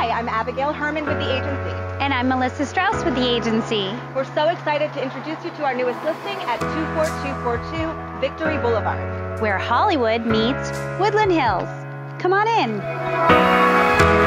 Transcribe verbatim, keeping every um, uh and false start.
Hi, I'm Abigail Herman with the agency. And I'm Melissa Strauss with the agency. We're so excited to introduce you to our newest listing at two four two four two Victory Boulevard, where Hollywood meets Woodland Hills. Come on in.